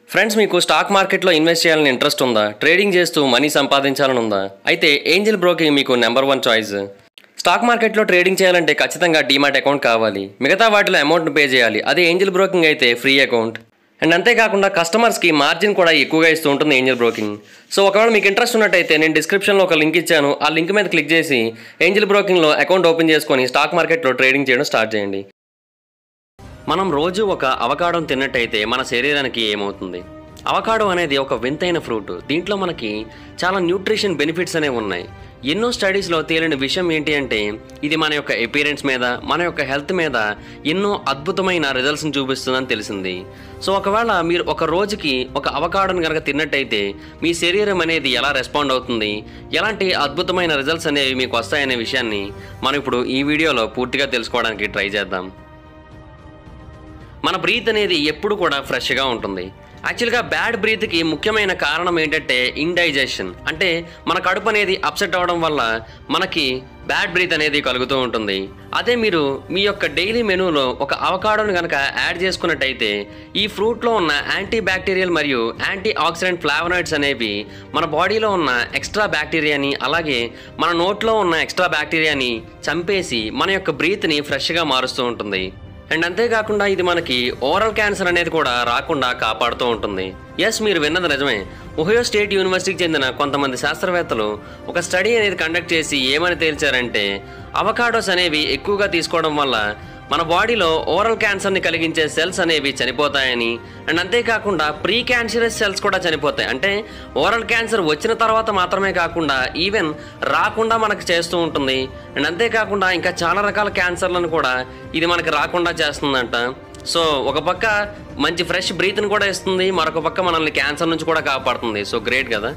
Friends, మీకు stock మార్కెట్లో invest చేయాలని ఇంట్రెస్ట్ ఉందా? ట్రేడింగ్ చేస్తూ మనీ సంపాదించాలని ఉందా? అయితే ఏంజల్ బ్రోకింగ్ మీకు నెంబర్ 1 చాయిస్. స్టాక్ మార్కెట్లో ట్రేడింగ్ చేయాలంటే ఖచ్చితంగా డీమాట్ అకౌంట్ కావాలి. మిగతా వాటిలో అమౌంట్ను పే చేయాలి. అదే ఏంజల్ బ్రోకింగ్ అయితే ఫ్రీ అకౌంట్. అండ్ అంతేకాకుండా కస్టమర్స్కి మార్జిన్ కూడా ఎక్కువగా ఇస్తూ ఉంటుంది ఏంజల్ బ్రోకింగ్. సో ఒకవేళ మీకు ఇంట్రెస్ట్ ఉన్నట్టయితే నేను డిస్క్రిప్షన్లో ఒక లింక్ ఇచ్చాను. ఆ లింక్ మీద క్లిక్ చేసి ఏంజల్ బ్రోకింగ్లో అకౌంట్ ఓపెన్ చేసుకొని స్టాక్ మార్కెట్లో ట్రేడింగ్ చేయడం స్టార్ట్ చేయండి. మనం రోజు ఒక అవకాడోని తిన్నట్టయితే మన శరీరానికి ఏమవుతుంది? అవకాడో అనేది ఒక వింతైన ఫ్రూట్. దీంట్లో మనకి చాలా న్యూట్రిషన్ బెనిఫిట్స్ అనేవి ఉన్నాయి. ఎన్నో స్టడీస్లో తేలిన విషయం ఏంటి అంటే ఇది మన యొక్క అపీరెన్స్ మీద, మన యొక్క హెల్త్ మీద ఎన్నో అద్భుతమైన రిజల్ట్స్ని చూపిస్తుందని తెలిసింది. సో ఒకవేళ మీరు ఒక రోజుకి ఒక అవకాడోని కనుక తిన్నట్టయితే మీ శరీరం అనేది ఎలా రెస్పాండ్ అవుతుంది, ఎలాంటి అద్భుతమైన రిజల్ట్స్ అనేవి మీకు వస్తాయనే విషయాన్ని మనం ఇప్పుడు ఈ వీడియోలో పూర్తిగా తెలుసుకోవడానికి ట్రై చేద్దాం. మన బ్రీత్ అనేది ఎప్పుడు కూడా ఫ్రెష్గా ఉంటుంది. యాక్చువల్గా బ్యాడ్ బ్రీత్కి ముఖ్యమైన కారణం ఏంటంటే ఇండైజెషన్. అంటే మన కడుపు అనేది అప్సెట్ అవ్వడం వల్ల మనకి బ్యాడ్ బ్రీత్ అనేది కలుగుతూ ఉంటుంది. అదే మీరు మీ యొక్క డైలీ మెనూలో ఒక అవకాడోని కనుక యాడ్ చేసుకున్నట్టయితే ఈ ఫ్రూట్లో ఉన్న యాంటీ బ్యాక్టీరియల్ మరియు యాంటీ ఆక్సిడెంట్ ఫ్లావనాయిడ్స్ అనేవి మన బాడీలో ఉన్న ఎక్స్ట్రా బ్యాక్టీరియాని, అలాగే మన నోట్లో ఉన్న ఎక్స్ట్రా బ్యాక్టీరియాని చంపేసి మన యొక్క బ్రీత్ని ఫ్రెష్గా మారుస్తూ ఉంటుంది. అండ్ అంతేకాకుండా ఇది మనకి ఓరల్ క్యాన్సర్ అనేది కూడా రాకుండా కాపాడుతూ ఉంటుంది. ఎస్, మీరు విన్నది నిజమే. ఒహియో స్టేట్ యూనివర్సిటీకి చెందిన కొంతమంది శాస్త్రవేత్తలు ఒక స్టడీ అనేది కండక్ట్ చేసి ఏమని తేల్చారంటే అవకాడోస్ అనేవి ఎక్కువగా తీసుకోవడం వల్ల మన బాడీలో ఓరల్ క్యాన్సర్ని కలిగించే సెల్స్ అనేవి చనిపోతాయని, అండ్ అంతేకాకుండా ప్రీ క్యాన్సరస్ సెల్స్ కూడా చనిపోతాయి. అంటే ఓరల్ క్యాన్సర్ వచ్చిన తర్వాత మాత్రమే కాకుండా ఈవెన్ రాకుండా మనకు చేస్తూ ఉంటుంది. అండ్ అంతేకాకుండా ఇంకా చాలా రకాల క్యాన్సర్లను కూడా ఇది మనకి రాకుండా చేస్తుందంట. సో ఒక పక్క మంచి ఫ్రెష్ బ్రీత్ని కూడా ఇస్తుంది, మరొక పక్క మనల్ని క్యాన్సర్ నుంచి కూడా కాపాడుతుంది. సో గ్రేట్ కదా.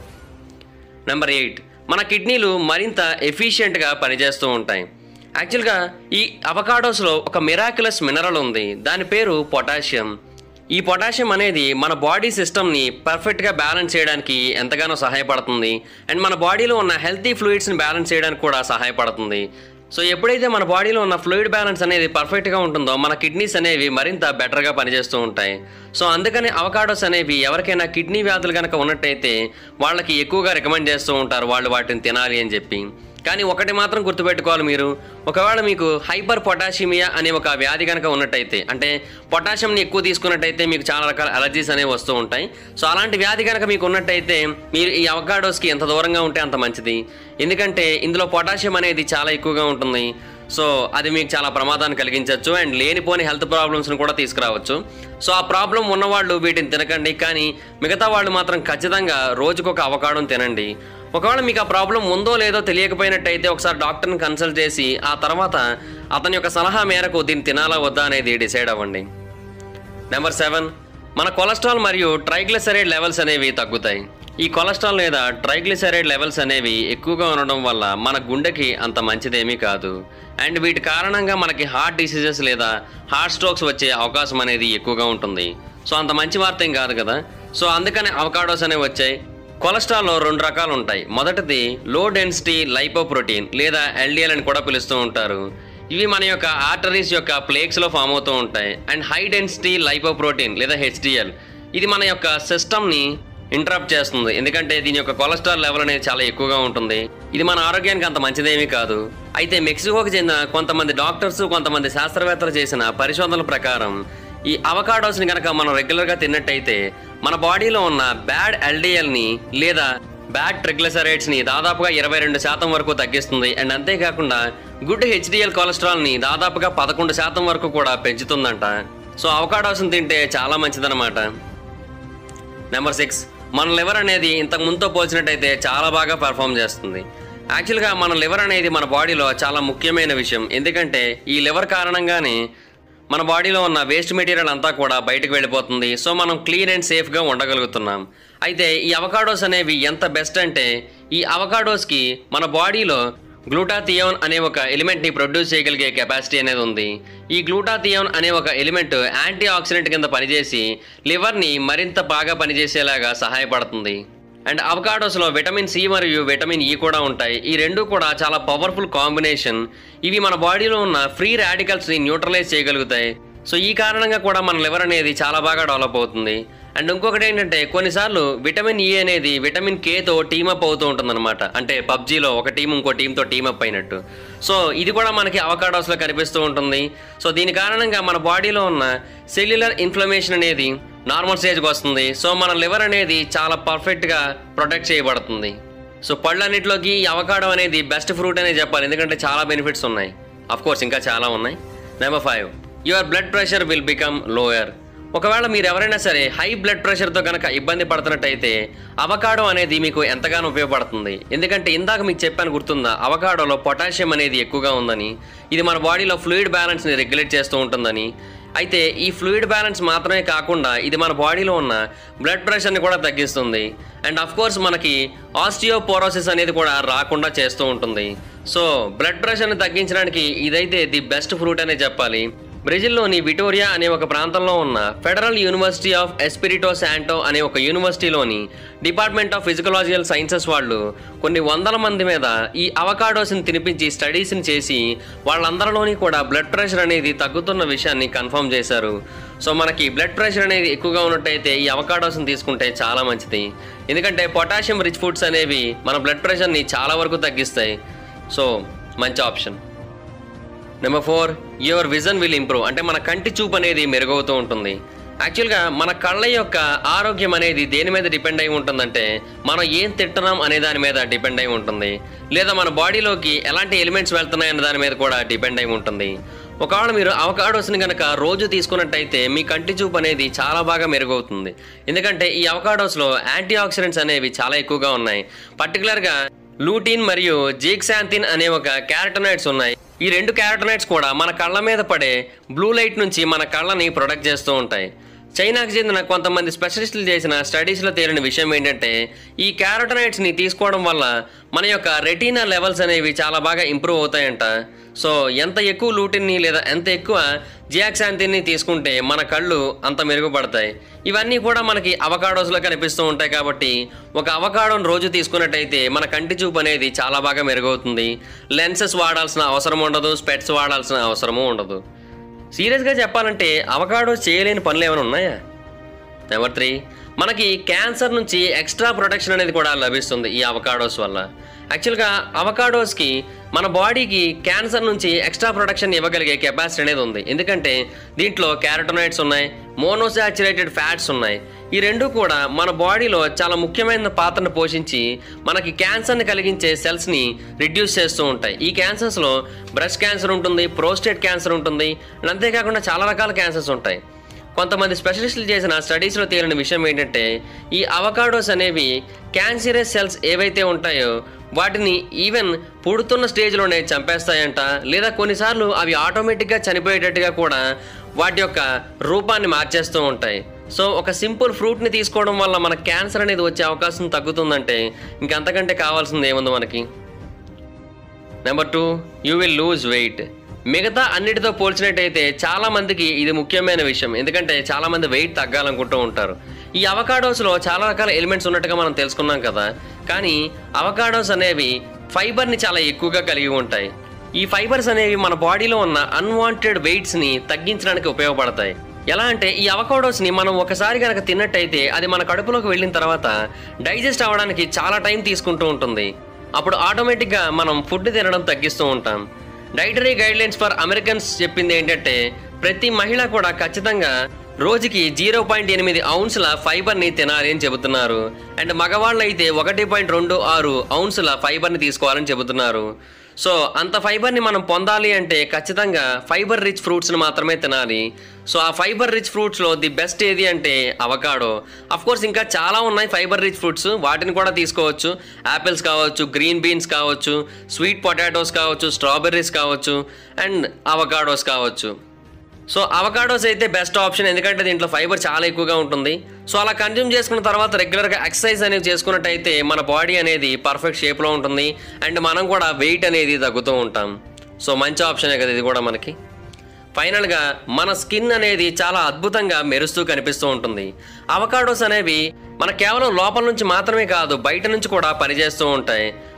నెంబర్ 8, మన కిడ్నీలు మరింత ఎఫిషియెంట్గా పనిచేస్తూ ఉంటాయి. యాక్చువల్గా ఈ అవకాడోస్లో ఒక మిరాక్యులస్ మినరల్ ఉంది. దాని పేరు పొటాషియం. ఈ పొటాషియం అనేది మన బాడీ సిస్టమ్ని పర్ఫెక్ట్గా బ్యాలెన్స్ చేయడానికి ఎంతగానో సహాయపడుతుంది. అండ్ మన బాడీలో ఉన్న హెల్తీ ఫ్లూయిడ్స్ని బ్యాలెన్స్ చేయడానికి కూడా సహాయపడుతుంది. సో ఎప్పుడైతే మన బాడీలో ఉన్న ఫ్లూయిడ్ బ్యాలెన్స్ అనేది పర్ఫెక్ట్గా ఉంటుందో మన కిడ్నీస్ అనేవి మరింత బెటర్గా పనిచేస్తూ ఉంటాయి. సో అందుకని అవకాడోస్ అనేవి ఎవరికైనా కిడ్నీ వ్యాధులు కనుక ఉన్నట్టయితే వాళ్ళకి ఎక్కువగా రికమెండ్ చేస్తూ ఉంటారు వాళ్ళు వాటిని తినాలి అని చెప్పి. కానీ ఒకటి మాత్రం గుర్తుపెట్టుకోవాలి మీరు, ఒకవేళ మీకు హైపర్ పొటాషిమియా అనే ఒక వ్యాధి కనుక ఉన్నట్టయితే, అంటే పొటాషియంని ఎక్కువ తీసుకున్నట్టయితే మీకు చాలా రకాల అలర్జీస్ అనేవి వస్తూ ఉంటాయి. సో అలాంటి వ్యాధి కనుక మీకు ఉన్నట్టయితే మీరు ఈ అవకాడోస్కి ఎంత దూరంగా ఉంటే అంత మంచిది. ఎందుకంటే ఇందులో పొటాషియం అనేది చాలా ఎక్కువగా ఉంటుంది. సో అది మీకు చాలా ప్రమాదాన్ని కలిగించవచ్చు అండ్ లేనిపోని హెల్త్ ప్రాబ్లమ్స్ని కూడా తీసుకురావచ్చు. సో ఆ ప్రాబ్లం ఉన్నవాళ్ళు వీటిని తినకండి, కానీ మిగతా వాళ్ళు మాత్రం ఖచ్చితంగా రోజుకొక అవకాడోని తినండి. ఒకవేళ మీకు ఆ ప్రాబ్లం ఉందో లేదో తెలియకపోయినట్టయితే ఒకసారి డాక్టర్ని కన్సల్ట్ చేసి ఆ తర్వాత అతని యొక్క సలహా మేరకు దీన్ని తినాలా వద్దా అనేది డిసైడ్ అవ్వండి. నెంబర్ 7, మన కొలెస్ట్రాల్ మరియు ట్రైగ్లిసరైడ్ లెవెల్స్ అనేవి తగ్గుతాయి. ఈ కొలెస్ట్రాల్ లేదా ట్రైగ్లిసరైడ్ లెవెల్స్ అనేవి ఎక్కువగా ఉండడం వల్ల మన గుండెకి అంత మంచిదేమీ కాదు. అండ్ వీటి కారణంగా మనకి హార్ట్ డిసీజెస్ లేదా హార్ట్ స్ట్రోక్స్ వచ్చే అవకాశం అనేది ఎక్కువగా ఉంటుంది. సో అంత మంచి వార్త ఏం కాదు కదా. సో అందుకనే అవకాడోస్ అనేవి వచ్చాయి. కొలెస్ట్రాల్లో 2 రకాలు ఉంటాయి. మొదటిది లో డెన్సిటీ లైపోప్రోటీన్ లేదా ఎల్డిఎల్ అని కూడా పిలుస్తూ ఉంటారు. ఇవి మన యొక్క ఆర్టరీస్ యొక్క ప్లేక్స్లో ఫామ్ అవుతూ ఉంటాయి. అండ్ హై డెన్సిటీ లైపోప్రోటీన్ లేదా హెచ్డిఎల్, ఇది మన యొక్క సిస్టమ్ని ఇంటరప్ట్ చేస్తుంది. ఎందుకంటే దీని యొక్క కొలెస్ట్రాల్ లెవెల్ అనేది చాలా ఎక్కువగా ఉంటుంది. ఇది మన ఆరోగ్యానికి అంత మంచిదేమీ కాదు. అయితే మెక్సికోకి చెందిన కొంతమంది డాక్టర్స్, కొంతమంది శాస్త్రవేత్తలు చేసిన పరిశోధనల ప్రకారం ఈ అవకాడోస్ని కనుక మనం రెగ్యులర్గా తిన్నట్టయితే మన బాడీలో ఉన్న బ్యాడ్ ఎల్డిఎల్ని లేదా బ్యాడ్ ట్రైగ్లిసరైడ్స్ని దాదాపుగా 22% వరకు తగ్గిస్తుంది. అండ్ అంతేకాకుండా గుడ్ హెచ్డిఎల్ కొలెస్ట్రాల్ని దాదాపుగా 11% వరకు కూడా పెంచుతుందంట. సో అవకాడోస్ని తింటే చాలా మంచిదన్నమాట. నెంబర్ 6, మన లివర్ అనేది ఇంతకు ముందుతో పోల్చినట్టయితే చాలా బాగా పర్ఫామ్ చేస్తుంది. యాక్చువల్గా మన లివర్ అనేది మన బాడీలో చాలా ముఖ్యమైన విషయం. ఎందుకంటే ఈ లివర్ కారణంగానే మన బాడీలో ఉన్న వేస్ట్ మెటీరియల్ అంతా కూడా బయటకు వెళ్ళిపోతుంది. సో మనం క్లీన్ అండ్ సేఫ్గా ఉండగలుగుతున్నాం. అయితే ఈ అవకాడోస్ అనేవి ఎంత బెస్ట్ అంటే ఈ అవకాడోస్కి మన బాడీలో గ్లూటాథియోన్ అనే ఒక ఎలిమెంట్ని ప్రొడ్యూస్ చేయగలిగే కెపాసిటీ అనేది ఉంది. ఈ గ్లూటాథియోన్ అనే ఒక ఎలిమెంట్ యాంటీ ఆక్సిడెంట్ కింద పనిచేసి లివర్ని మరింత బాగా పనిచేసేలాగా సహాయపడుతుంది. అండ్ అవకాడోస్లో విటమిన్ సి మరియు విటమిన్ ఈ కూడా ఉంటాయి. ఈ రెండు కూడా చాలా పవర్ఫుల్ కాంబినేషన్. ఇవి మన బాడీలో ఉన్న ఫ్రీ రాడికల్స్ని న్యూట్రలైజ్ చేయగలుగుతాయి. సో ఈ కారణంగా కూడా మన లివర్ అనేది చాలా బాగా డెవలప్ అవుతుంది. అండ్ ఇంకొకటి ఏంటంటే కొన్నిసార్లు విటమిన్ ఈ అనేది విటమిన్ కేతో టీమప్ అవుతూ ఉంటుందన్నమాట. అంటే పబ్జీలో ఒక టీం ఇంకో టీంతో టీమప్ అయినట్టు. సో ఇది కూడా మనకి అవకాడోస్లో కనిపిస్తూ ఉంటుంది. సో దీని కారణంగా మన బాడీలో ఉన్న సెల్యులర్ ఇన్ఫ్లమేషన్ అనేది నార్మల్ స్టేజ్కి వస్తుంది. సో మన లివర్ అనేది చాలా పర్ఫెక్ట్గా ప్రొటెక్ట్ చేయబడుతుంది. సో పళ్ళన్నిటిలోకి ఈ అవకాడో అనేది బెస్ట్ ఫ్రూట్ అనే చెప్పాలి, ఎందుకంటే చాలా బెనిఫిట్స్ ఉన్నాయి. అఫ్ కోర్స్ ఇంకా చాలా ఉన్నాయి. Number 5, your blood pressure will become lower. ఒకవేళ మీరు ఎవరైనా సరే హై బ్లడ్ ప్రెషర్తో కనుక ఇబ్బంది పడుతున్నట్టయితే అవకాడో అనేది మీకు ఎంతగానో ఉపయోగపడుతుంది. ఎందుకంటే ఇందాక మీకు చెప్పాను గుర్తుందా, అవకాడోలో పొటాషియం అనేది ఎక్కువగా ఉందని, ఇది మన బాడీలో ఫ్లూయిడ్ బ్యాలెన్స్ని రెగ్యులేట్ చేస్తూ ఉంటుందని. అయితే ఈ ఫ్లూయిడ్ బ్యాలెన్స్ మాత్రమే కాకుండా ఇది మన బాడీలో ఉన్న బ్లడ్ ప్రెషర్ని కూడా తగ్గిస్తుంది. అండ్ అఫ్ కోర్స్ మనకి ఆస్టియోపోరోసిస్ అనేది కూడా రాకుండా చేస్తూ ఉంటుంది. సో బ్లడ్ ప్రెషర్ని తగ్గించడానికి ఇదైతే ది బెస్ట్ ఫ్రూట్ అనే చెప్పాలి. బ్రెజిల్లోని విటోరియా అనే ఒక ప్రాంతంలో ఉన్న federal university of Espirito Santo అనే ఒక యూనివర్సిటీలోని డిపార్ట్మెంట్ ఆఫ్ ఫిజికలాజికల్ సైన్సెస్ వాళ్ళు కొన్ని వందల మంది మీద ఈ అవకాడోస్ని తినిపించి స్టడీస్ని చేసి వాళ్ళందరిలోని కూడా బ్లడ్ ప్రెషర్ అనేది తగ్గుతున్న విషయాన్ని కన్ఫర్మ్ చేశారు. సో మనకి బ్లడ్ ప్రెషర్ అనేది ఎక్కువగా ఉన్నట్టయితే ఈ అవకాడోస్ని తీసుకుంటే చాలా మంచిది. ఎందుకంటే పొటాషియం రిచ్ ఫుడ్స్ అనేవి మన బ్లడ్ ప్రెషర్ని చాలా వరకు తగ్గిస్తాయి. సో మంచి option. Number 4, your vision will improve. అంటే మన కంటి చూపు అనేది మెరుగవుతూ ఉంటుంది. యాక్చువల్గా మన కళ్ళ యొక్క ఆరోగ్యం అనేది దేని మీద డిపెండ్ అయి ఉంటుందంటే మనం ఏం తింటున్నాం అనే దాని మీద డిపెండ్ అయి ఉంటుంది, లేదా మన బాడీలోకి ఎలాంటి ఎలిమెంట్స్ వెళ్తున్నాయి అనే దాని మీద కూడా డిపెండ్ అయి ఉంటుంది. ఒకవేళ మీరు అవకాడోస్ని కనుక రోజు తీసుకున్నట్టయితే మీ కంటి చూపు అనేది చాలా బాగా మెరుగవుతుంది. ఎందుకంటే ఈ అవకాడోస్లో యాంటీ ఆక్సిడెంట్స్ అనేవి చాలా ఎక్కువగా ఉన్నాయి. పర్టికులర్గా లూటిన్ మరియు జీక్సాంథిన్ అనే ఒక క్యారటనాయిడ్స్ ఉన్నాయి. ఈ 2 క్యారటనాయిడ్స్ కూడా మన కళ్ళ మీద పడే బ్లూ లైట్ నుంచి మన కళ్ళని ప్రొటెక్ట్ చేస్తూ ఉంటాయి. చైనాకు చెందిన కొంతమంది స్పెషలిస్టులు చేసిన స్టడీస్లో తేలిన విషయం ఏంటంటే ఈ క్యారటనాయిడ్స్ని తీసుకోవడం వల్ల మన యొక్క రెటీనా లెవెల్స్ అనేవి చాలా బాగా ఇంప్రూవ్ అవుతాయంట. సో ఎంత ఎక్కువ లూటిన్ని లేదా ఎంత ఎక్కువ జియాక్సాంథిన్ని తీసుకుంటే మన కళ్ళు అంత మెరుగుపడతాయి. ఇవన్నీ కూడా మనకి అవకాడోస్లో కనిపిస్తూ ఉంటాయి. కాబట్టి ఒక అవకాడోని రోజు తీసుకున్నట్టయితే మన కంటి చూపు అనేది చాలా బాగా మెరుగవుతుంది. లెన్సెస్ వాడాల్సిన అవసరం ఉండదు, స్పెట్స్ వాడాల్సిన అవసరము ఉండదు. సీరియస్గా చెప్పాలంటే అవకాడోస్ చేయలేని పనులు ఏమైనా ఉన్నాయా? నెంబర్ 3, మనకి క్యాన్సర్ నుంచి ఎక్స్ట్రా ప్రొటెక్షన్ అనేది కూడా లభిస్తుంది ఈ అవకాడోస్ వల్ల. యాక్చువల్గా అవకాడోస్కి మన బాడీకి క్యాన్సర్ నుంచి ఎక్స్ట్రా ప్రొటెక్షన్ ఇవ్వగలిగే కెపాసిటీ అనేది ఉంది. ఎందుకంటే దీంట్లో క్యారటనాయిడ్స్ ఉన్నాయి, మోనోసాచురేటెడ్ ఫ్యాట్స్ ఉన్నాయి. ఈ 2 కూడా మన బాడీలో చాలా ముఖ్యమైన పాత్రను పోషించి మనకి క్యాన్సర్ని కలిగించే సెల్స్ని రిడ్యూస్ చేస్తూ ఉంటాయి. ఈ క్యాన్సర్స్లో బ్రెస్ట్ క్యాన్సర్ ఉంటుంది, ప్రోస్టేట్ క్యాన్సర్ ఉంటుంది, అంతేకాకుండా చాలా రకాల క్యాన్సర్స్ ఉంటాయి. కొంతమంది స్పెషలిస్టులు చేసిన స్టడీస్లో తేలిన విషయం ఏంటంటే ఈ అవకాడోస్ అనేవి క్యాన్సరస్ సెల్స్ ఏవైతే ఉంటాయో వాటిని ఈవెన్ పుడుతున్న స్టేజ్లోనే చంపేస్తాయంట, లేదా కొన్నిసార్లు అవి ఆటోమేటిక్గా చనిపోయేటట్టుగా కూడా వాటి యొక్క రూపాన్ని మార్చేస్తూ ఉంటాయి. సో ఒక సింపుల్ ఫ్రూట్ని తీసుకోవడం వల్ల మన క్యాన్సర్ అనేది వచ్చే అవకాశం తగ్గుతుందంటే ఇంకంతకంటే కావాల్సింది ఏముంది మనకి. Number 2, you will lose weight. మిగతా అన్నిటితో పోల్చినట్టయితే చాలా మందికి ఇది ముఖ్యమైన విషయం. ఎందుకంటే చాలా మంది వెయిట్ తగ్గాలనుకుంటూ ఉంటారు. ఈ అవకాడోస్లో చాలా రకాల ఎలిమెంట్స్ ఉన్నట్టుగా మనం తెలుసుకున్నాం కదా, కానీ అవకాడోస్ అనేవి ఫైబర్ని చాలా ఎక్కువగా కలిగి ఉంటాయి. ఈ ఫైబర్స్ అనేవి మన బాడీలో ఉన్న అన్వాంటెడ్ వెయిట్స్ని తగ్గించడానికి ఉపయోగపడతాయి. ఎలా అంటే ఈ అవకాడోస్ని మనం ఒకసారి కనుక తిన్నట్టయితే అది మన కడుపులోకి వెళ్ళిన తర్వాత డైజెస్ట్ అవ్వడానికి చాలా టైం తీసుకుంటూ ఉంటుంది. అప్పుడు ఆటోమేటిక్గా మనం ఫుడ్ తినడం తగ్గిస్తూ ఉంటాం. డైటరీ గైడ్లైన్స్ ఫర్ అమెరికన్స్ చెప్పింది ఏంటంటే ప్రతి మహిళ కూడా ఖచ్చితంగా రోజుకి 0.8 ఔన్సుల ఫైబర్ని తినాలి అని చెబుతున్నారు. అండ్ మగవాళ్ళు అయితే 1.26 ఔన్సుల ఫైబర్ని తీసుకోవాలని చెబుతున్నారు. సో అంత ఫైబర్ని మనం పొందాలి అంటే ఖచ్చితంగా ఫైబర్ రిచ్ ఫ్రూట్స్ని మాత్రమే తినాలి. సో ఆ ఫైబర్ రిచ్ ఫ్రూట్స్లో ది బెస్ట్ ఏది అంటే అవకాడో. అఫ్ కోర్స్ ఇంకా చాలా ఉన్నాయి ఫైబర్ రిచ్ ఫ్రూట్స్, వాటిని కూడా తీసుకోవచ్చు. యాపిల్స్ కావచ్చు, గ్రీన్ బీన్స్ కావచ్చు, స్వీట్ పొటాటోస్ కావచ్చు, స్ట్రాబెర్రీస్ కావచ్చు, అండ్ అవకాడోస్ కావచ్చు. సో అవకాడోస్ అయితే బెస్ట్ ఆప్షన్, ఎందుకంటే దీంట్లో ఫైబర్ చాలా ఎక్కువగా ఉంటుంది. సో అలా కన్జ్యూమ్ చేసుకున్న తర్వాత రెగ్యులర్గా ఎక్సర్సైజ్ అనేది చేసుకున్నట్టయితే మన బాడీ అనేది పర్ఫెక్ట్ షేప్లో ఉంటుంది అండ్ మనం కూడా వెయిట్ అనేది తగ్గుతూ ఉంటాం. సో మంచి ఆప్షనే కదా ఇది కూడా మనకి. ఫైనల్గా మన స్కిన్ అనేది చాలా అద్భుతంగా మెరుస్తూ కనిపిస్తూ ఉంటుంది. అవకాడోస్ అనేవి మన కేవలం లోపల నుంచి మాత్రమే కాదు బయట నుంచి కూడా పనిచేస్తూ ఉంటాయి.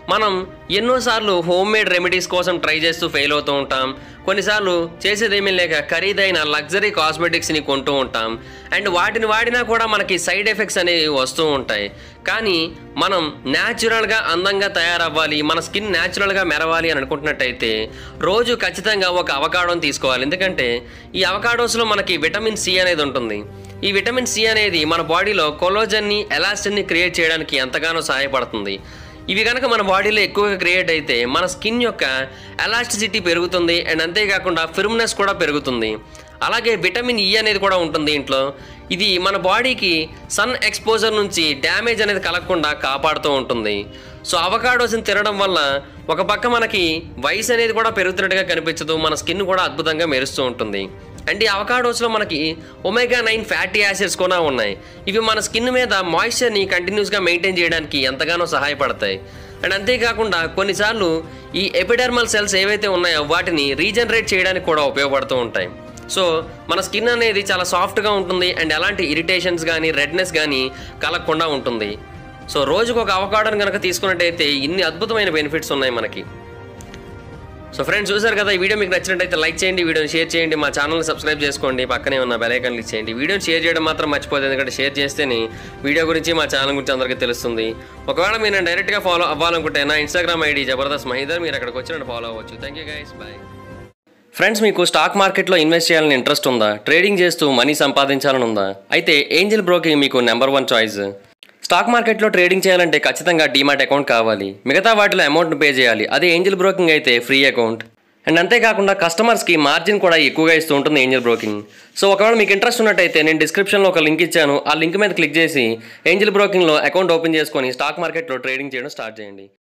మనం ఎన్నోసార్లు హోమ్ మేడ్ రెమెడీస్ కోసం ట్రై చేస్తూ ఫెయిల్ అవుతూ ఉంటాం. కొన్నిసార్లు చేసేదేమీ లేక ఖరీదైన లగ్జరీ కాస్మెటిక్స్ని కొంటూ ఉంటాం. అండ్ వాటిని వాడినా కూడా మనకి సైడ్ ఎఫెక్ట్స్ అనేవి వస్తూ ఉంటాయి. కానీ మనం న్యాచురల్గా అందంగా తయారవ్వాలి, మన స్కిన్ న్యాచురల్గా మెరవాలి అని అనుకుంటున్నట్టయితే రోజు ఖచ్చితంగా ఒక అవకాడోని తీసుకోవాలి. ఎందుకంటే ఈ అవకాడోస్లో మనకి విటమిన్ సి అనేది ఉంటుంది. ఈ విటమిన్ సి అనేది మన బాడీలో కొలాజన్ని, ఎలాస్టిన్ని క్రియేట్ చేయడానికి ఎంతగానో సహాయపడుతుంది. ఇవి కనుక మన బాడీలో ఎక్కువగా క్రియేట్ అయితే మన స్కిన్ యొక్క ఎలాస్టిసిటీ పెరుగుతుంది. అండ్ అంతేకాకుండా ఫిర్మ్నెస్ కూడా పెరుగుతుంది. అలాగే విటమిన్ ఇ అనేది కూడా ఉంటుంది ఇంట్లో. ఇది మన బాడీకి సన్ ఎక్స్పోజర్ నుంచి డ్యామేజ్ అనేది కలగకుండా కాపాడుతూ ఉంటుంది. సో అవకాడోస్ని తినడం వల్ల ఒక పక్క మనకి వయసు అనేది కూడా పెరుగుతున్నట్టుగా కనిపించదు, మన స్కిన్ కూడా అద్భుతంగా మెరుస్తూ ఉంటుంది. అండ్ ఈ అవకాడోస్లో మనకి ఒమేగా-9 ఫ్యాటీ యాసిడ్స్ కూడా ఉన్నాయి. ఇవి మన స్కిన్ మీద మాయిశ్చర్ని కంటిన్యూస్గా మెయింటైన్ చేయడానికి ఎంతగానో సహాయపడతాయి. అండ్ అంతేకాకుండా కొన్నిసార్లు ఈ ఎపిడర్మల్ సెల్స్ ఏవైతే ఉన్నాయో వాటిని రీజనరేట్ చేయడానికి కూడా ఉపయోగపడుతూ ఉంటాయి. సో మన స్కిన్ అనేది చాలా సాఫ్ట్గా ఉంటుంది అండ్ ఎలాంటి ఇరిటేషన్స్ కానీ రెడ్నెస్ కానీ కలగకుండా ఉంటుంది. సో రోజుకు ఒక అవకాడోని కనుక తీసుకున్నట్టయితే ఇన్ని అద్భుతమైన బెనిఫిట్స్ ఉన్నాయి మనకి. సో ఫ్రెండ్స్, చూసారు కదా, ఈ వీడియో మీకు నచ్చినట్టయితే లైక్ చేయండి, వీడియోని షేర్ చేయండి, మా ఛానల్ని సబ్స్క్రైబ్ చేసుకోండి, పక్కనే ఉన్న బెల్ ఐకాన్ క్లిక్ చేయండి. వీడియోని షేర్ చేయడం మాత్రం మర్చిపోతుంది, ఎందుకంటే షేర్ చేస్తేనే వీడియో గురించి మా ఛానల్ గురించి అందరికీ తెలుస్తుంది. ఒకవేళ మీరు నేను డైరెక్ట్గా ఫాలో అవ్వాలనుకుంటే నా ఇన్స్టాగ్రామ్ ఐడి జబర్దస్త్ మహీధర్, మీరు అక్కడికి వచ్చి నన్ను ఫాలో అవ్వచ్చు. Thank you guys, bye. Friends, మీకు స్టాక్ మార్కెట్లో ఇన్వెస్ట్ చేయాలని ఇంట్రెస్ట్ ఉందా? ట్రేడింగ్ చేస్తూ మనీ సంపాదించాలని ఉందా? అయితే ఏంజల్ బ్రోకింగ్ మీకు నెంబర్ 1 చాయిస్. స్టాక్ మార్కెట్లో ట్రేడింగ్ చేయాలంటే ఖచ్చితంగా డీమాట్ అకౌంట్ కావాలి. మిగతా వాటిలో అమౌంట్ను పే చేయాలి. అదే ఏంజల్ బ్రోకింగ్ అయితే ఫ్రీ అకౌంట్. అండ్ అంతేకాకుండా కస్టమర్స్కి మార్జిన్ కూడా ఎక్కువగా ఇస్తూ ఉంటుంది ఏంజల్ బ్రోకింగ్. సో ఒకవేళ మీకు ఇంట్రెస్ట్ ఉన్నట్టయితే నేను డిస్క్రిప్షన్లో ఒక లింక్ ఇచ్చాను. ఆ లింక్ మీద క్లిక్ చేసి ఏంజల్ బ్రోకింగ్లో అకౌంట్ ఓపెన్ చేసుకొని స్టాక్ మార్కెట్లో ట్రేడింగ్ చేయడం స్టార్ట్ చేయండి.